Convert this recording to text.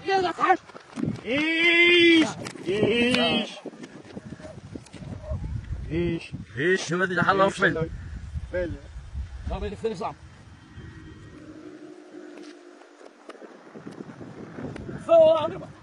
يلا تعال. ايش ايش ايش ايش ما ادري حلا وفين ما بدي فين صعب فوق